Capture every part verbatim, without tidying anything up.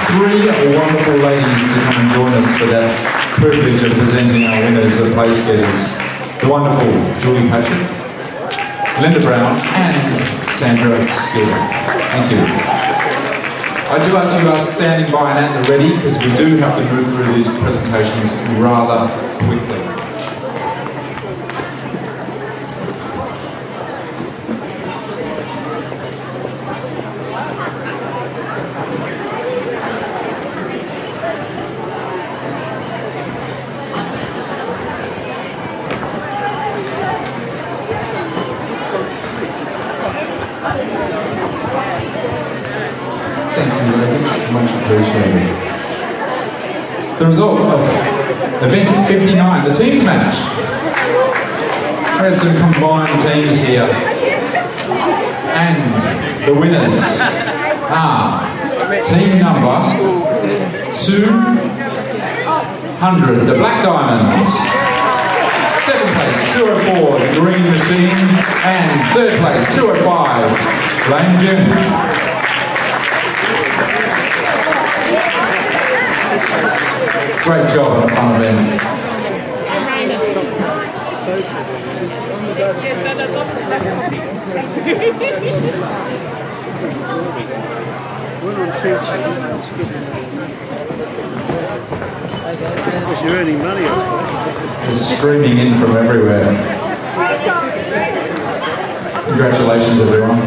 three wonderful ladies to come and join us for that privilege of presenting our winners of place getters. The wonderful Julie Patrick, Linda Brown and Sandra Skidder. Thank you. I do ask you are standing by and at the ready because we do have to move through these presentations rather quickly. The result of event fifty-nine, the teams match. We had some combined teams here. And the winners are team number two hundred, the Black Diamonds. Second place, two oh four, the Green Machine. And third place, two oh five, Flame Jim. Great job on a fun event. Because you're earning money on it. It's streaming in from everywhere. Congratulations, everyone.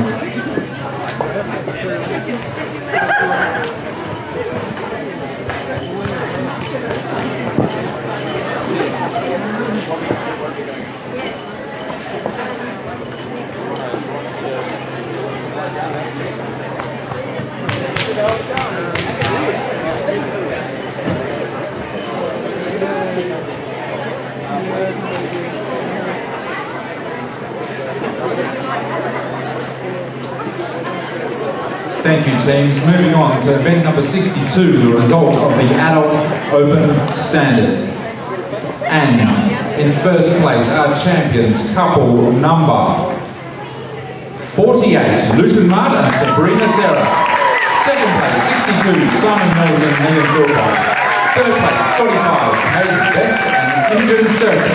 Thank you, teams. Moving on to event number sixty-two, the result of the Adult Open Standard. And in first place, our champions, couple number forty-eight, Lucian Mart and Sabrina Serra. Second place, sixty-two, Simon Mills and Neil Philpott. Third place, forty-five, Hayden Best and Imogen Sturgis.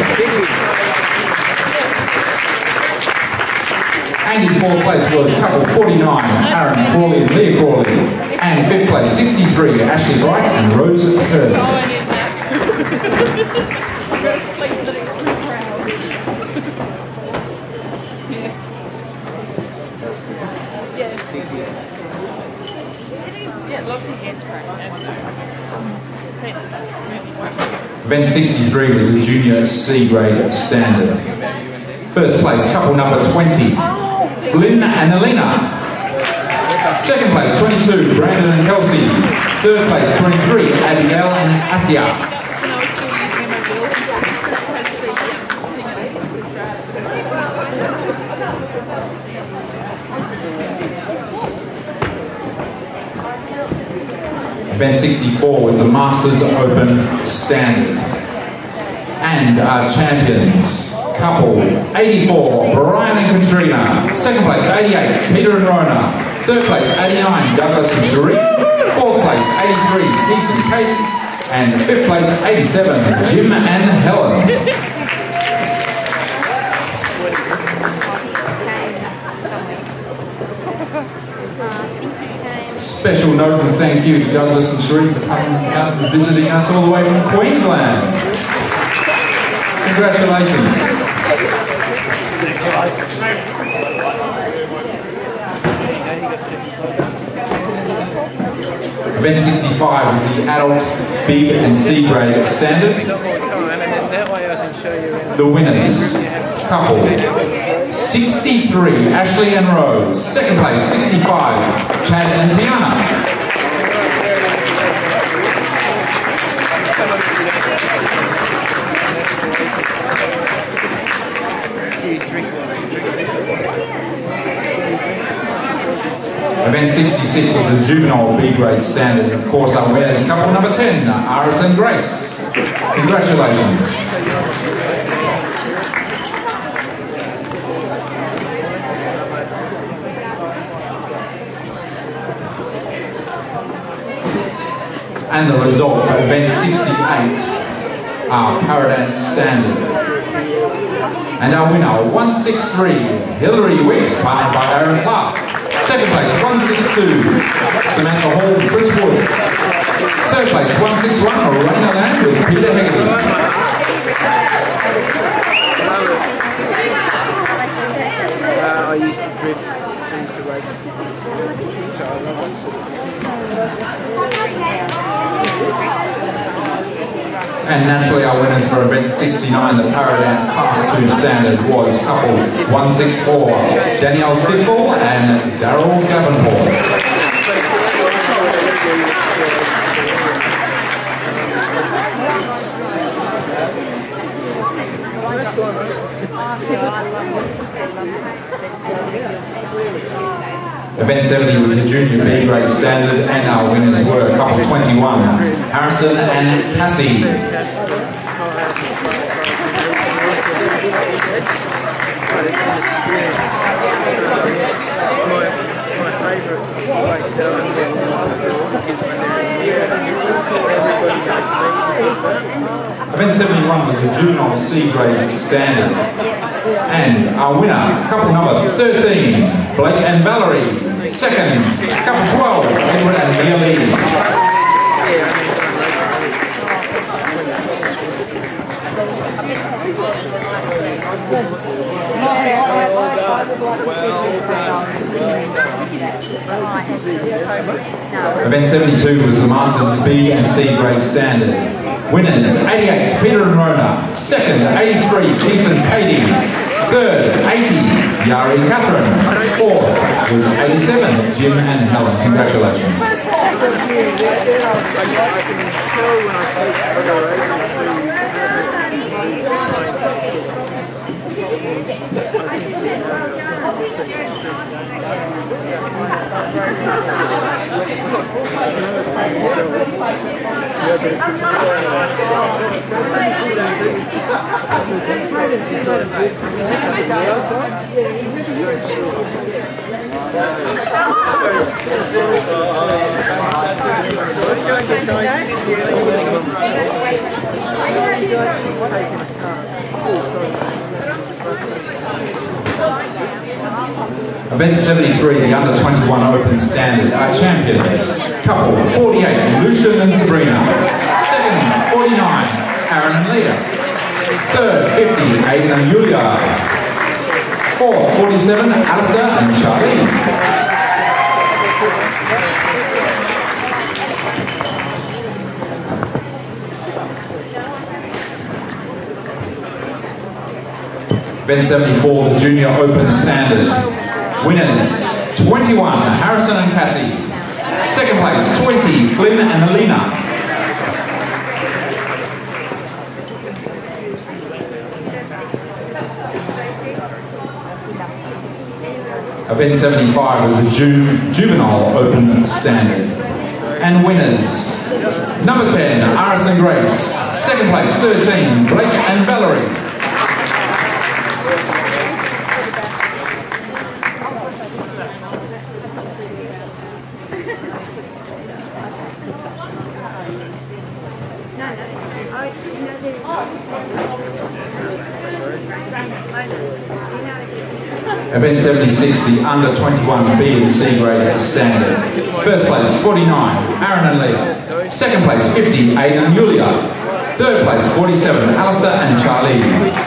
And in fourth place was couple forty-nine, Aaron Crawley and Leah Crawley. And fifth place, sixty-three, Ashley Bright and Rose Kerr. Event sixty-three was the Junior C grade standard. First place, couple number twenty, Flynn and Alina. Second place, twenty-two, Brandon and Kelsey. Third place, twenty-three, Abigail and Atia. Event sixty-four was the Masters Open Standard. And our champions, couple eighty-four, Brian and Katrina. Second place, eighty-eight, Peter and Rona. Third place, eighty-nine, Douglas and Cherie. Fourth place, eighty-three, Keith and Kate. And fifth place, eighty-seven, Jim and Helen. Special note and thank you to Douglas and Cherie for coming out and visiting us all the way from Queensland. Congratulations. Event sixty-five was the Adult B and C grade standard. The winners, couple sixty-three, Ashley and Rose. Second place, sixty-five, Chad and Tiana. Event sixty-six of the Juvenile B grade standard. Of course, our winners, couple number ten, Aris and Grace. Congratulations. And the result for event sixty-eight are Paradance Standard. And our winner, one sixty-three, Hillary Weeks, partnered by Aaron Clark. Second place, one sixty-two, Samantha Hall, Chris Wood. Third place, one sixty-one, Raina Land with Peter Hegarty. Uh, I used to drift, I used to race, so I love that sort of And naturally our winners for event sixty-nine, the Paradance Class two Standard, was couple one sixty-four, Danielle Stiffel and Daryl Davenport. Event seventy was the Junior B grade standard, and our winners were couple twenty-one, Harrison and Cassie. Event seventy-one was the Juvenile C grade standard, and our winner, couple number thirteen, Blake and Valerie. Second, couple twelve, Edward and Mia Lee. Event seventy-two was the Masters B and C grade standard. Winners, eighty-eight, Peter and Rona. Second, eighty-three, Keith and Katie. Third, eighty, Yari and Catherine. Fourth was eighty-seven, Jim and Helen. Congratulations. Event seventy-three, the under twenty-one Open Standard, our champions, couple forty-eight, Lucian and Sabrina. Second, forty-nine, Aaron and Leah. Third, fifty, Aiden and Julia. Fourth, forty-seven, Alistair and Charlie. Event seventy-four, the Junior Open Standard. Winners, twenty-one, Harrison and Cassie. Second place, twenty, Flynn and Alina. Event seventy-five was the Ju Juvenile Open Standard. And winners, number ten, Aris and Grace. Second place, thirteen, Blake and Valerie. Event seventy-six, the under twenty-one B and C grade standard. First place, forty-nine, Aaron and Leah. Second place, fifty, Aiden and Julia. Third place, forty-seven, Alistair and Charlie.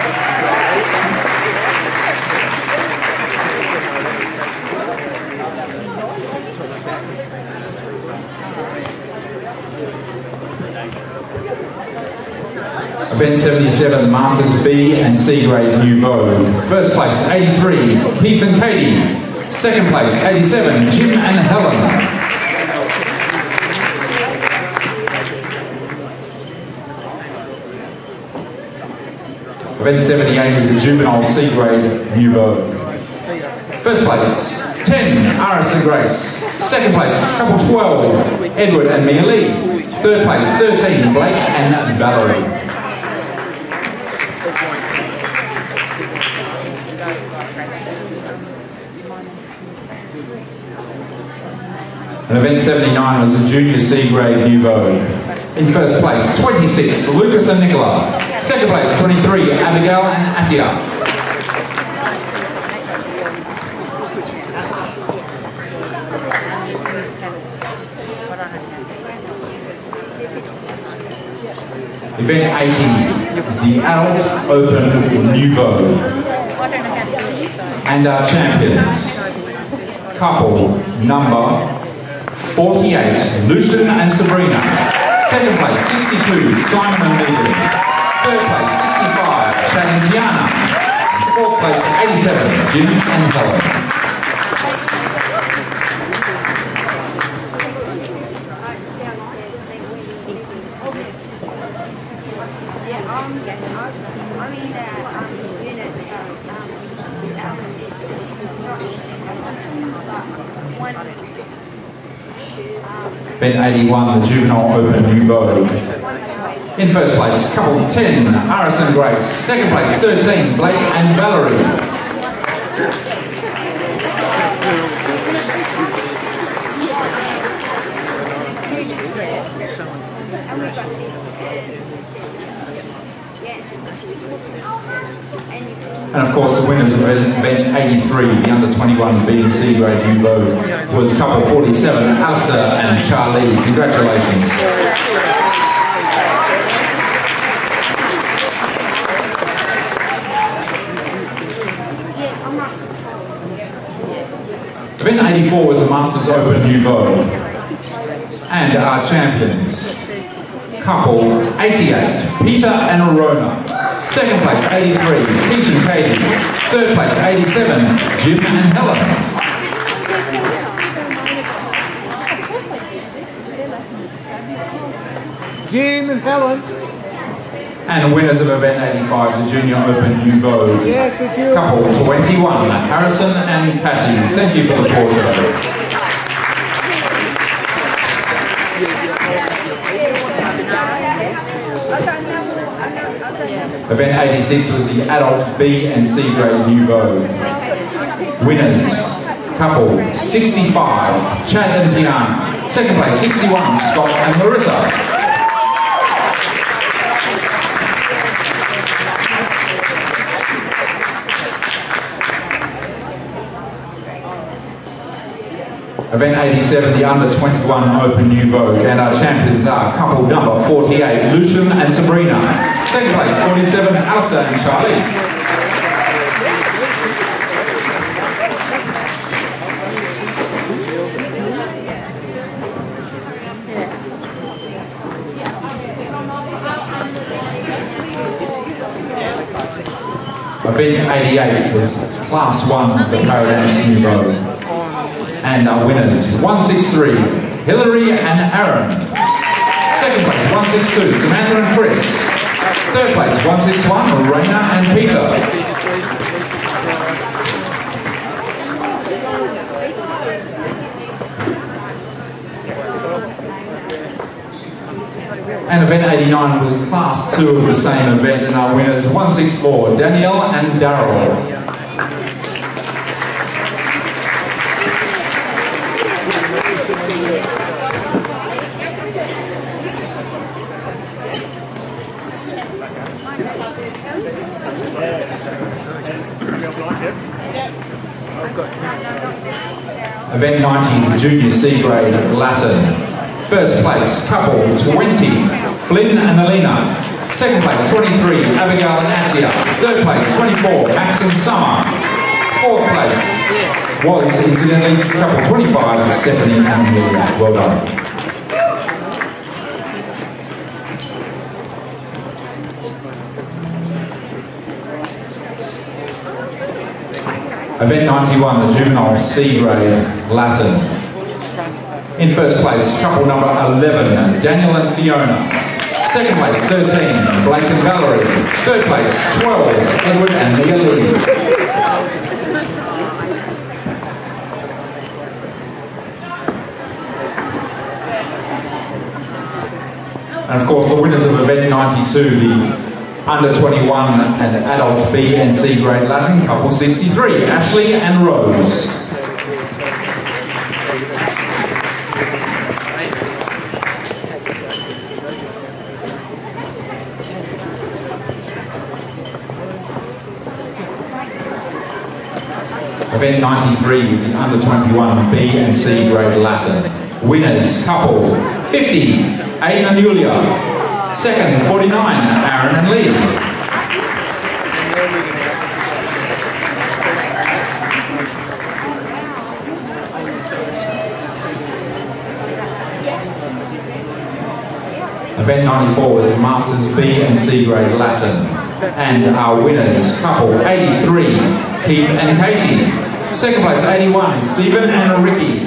Event seventy-seven, Masters B and C grade New Vogue. First place, eighty-three, Keith and Katie. Second place, eighty-seven, Jim and Helen. Event seventy-eight was the Juvenile C grade New Vogue. First place, ten, Aris and Grace. Second place, couple twelve, Edward and Mia Lee. Third place, thirteen, Blake and Valerie. And event seventy-nine was the Junior C grade New Vogue. In first place, twenty-six, Lucas and Nicola. Second place, twenty-three, Abigail and Atia. Event eighty is the Adult Open New Vogue. And our champions, couple number forty-eight, Lucian and Sabrina. Second place, sixty-two, Simon and Megan. Third place, sixty-five, Chad and Tiana. Fourth place, eighty-seven, Jim and Helen. Event eighty-one, the Juvenile Open New Vogue. In first place, couple ten, Aris and Grace. Second place, thirteen, Blake and Valerie. And of course, the winners of event eighty-three, the under twenty-one B and C grade New Vogue, was couple forty-seven, Alistair and Charlie. Congratulations. Event eighty-four was the Masters Open New Vogue. And our champions, couple eighty-eight, Peter and Arona. Second place, eighty-three, Pete and Katie. Third place, eighty-seven, Jim and Helen. Jim and Helen. And winners of event eighty-five, the Junior Open New Vogue. Yes, it's you. Couple twenty-one, Harrison and Cassie. Thank you for the portrait. Event eighty-six was the Adult B and C grade New Vogue. Winners, couple sixty-five, Chad and Tiana. Second place, sixty-one, Scott and Marissa. Event eighty-seven, the under twenty-one Open New Vogue, and our champions are couple number forty-eight, Lucian and Sabrina. Second place, forty-seven, Alistair and Charlie. Event eighty-eight was class one of the Paradise New Vogue. And our winners, one sixty-three, Hillary and Aaron. Second place, one sixty-two, Samantha and Chris. Third place, one sixty-one, Raina and Peter. And event eighty-nine was class two of the same event, and our winners, one sixty-four, Danielle and Daryl. Event ninety, Junior C grade Latin. First place, couple twenty, Flynn and Alina. Second place, twenty-three, Abigail and Atia. Third place, twenty-four, Max and Summer. Fourth place was, incidentally, couple twenty-five, Stephanie and Amelia. Well done. Event ninety-one, the Juvenile C grade Latin. In first place, couple number eleven, Daniel and Fiona. Second place, thirteen, Blake and Valerie. Third place, twelve, Edward and Mia Lee. And of course, the winners of event ninety-two, the under twenty-one and adult B and C grade Latin, couple sixty-three, Ashley and Rose. Event ninety-three was the under twenty-one B and C grade Latin. Winners, couple, fifty, Aiden and Julia. Second, forty-nine, Aaron and Lee. Event ninety-four was Masters B and C grade Latin. And our winners, couple, eighty-three, Keith and Katie. Second place, eighty-one, Stephen and Ricky.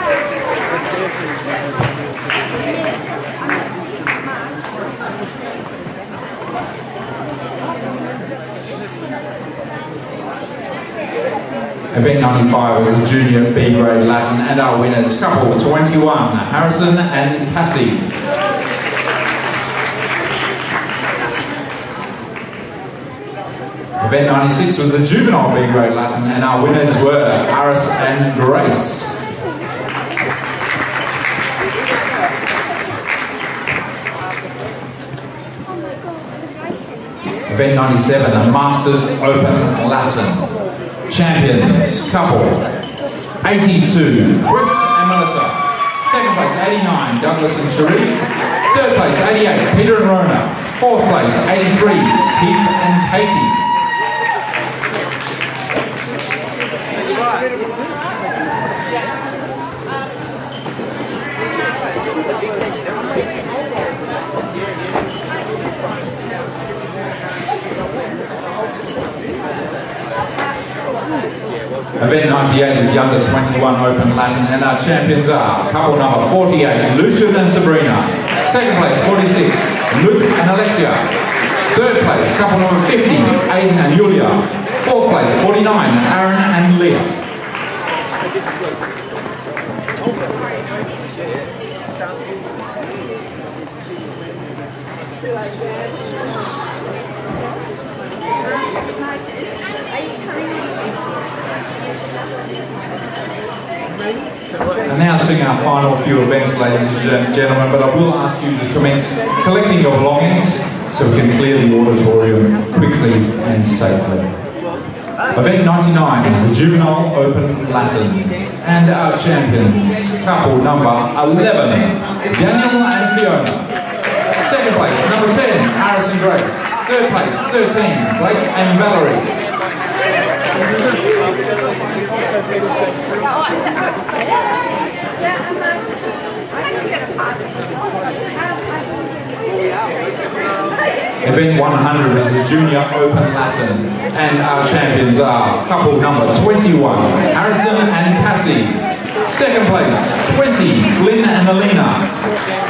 Event ninety-five was the Junior B grade Latin, and our winners, couple, twenty-one, Harrison and Cassie. Event ninety-six was the Juvenile B grade Latin, and our winners were Aris and Grace. Event ninety-seven, the Masters Open Latin. Champions, couple, eighty-two, Chris and Melissa. Second place, eighty-nine, Douglas and Cherie. Third place, eighty-eight, Peter and Rona. Fourth place, eighty-three, Keith and Katie. Event ninety-eight is the under twenty-one Open Latin, and our champions are couple number forty-eight, Lucian and Sabrina. Second place, forty-six, Luke and Alexia. Third place, couple number fifty, Aiden and Julia. Fourth place, forty-nine, Aaron and Leah. Announcing our final few events, ladies and gentlemen, but I will ask you to commence collecting your belongings so we can clear the auditorium quickly and safely. Event ninety-nine is the Juvenile Open Latin, and our champions, couple number eleven, Daniel and Fiona. Second place, number ten, Aris and Grace. Third place, thirteen, Blake and Valerie. Event one hundred is the Junior Open Latin, and our champions are couple number twenty-one, Harrison and Cassie. Second place, twenty, Flynn and Alina.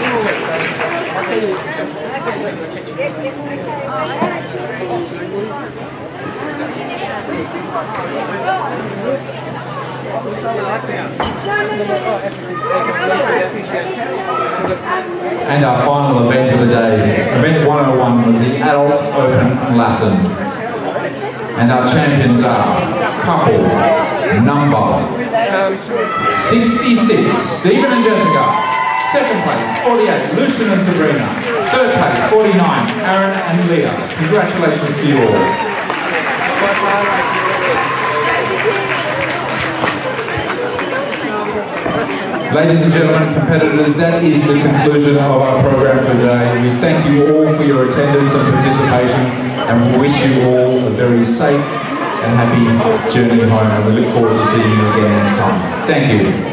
And our final event of the day, event one oh one, was the Adult Open Latin. And our champions are couple number sixty-six, Stephen and Jessica. Second place, forty-eight, Lucian and Sabrina. Third place, forty-nine, Aaron and Leah. Congratulations to you all. Ladies and gentlemen, competitors, that is the conclusion of our program for today. We thank you all for your attendance and participation, and we wish you all a very safe and happy journey home, and we look forward to seeing you again next time. Thank you.